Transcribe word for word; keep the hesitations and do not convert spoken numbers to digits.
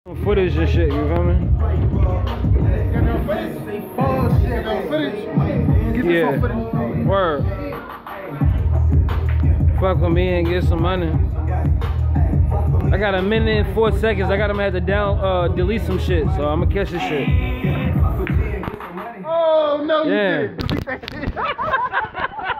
Footage and shit, you feel me? Yeah. Word. Fuck with me and get some money. I got a minute and four seconds. I gotta have to down uh delete some shit, so I'm gonna catch this shit. Oh no, yeah. you did.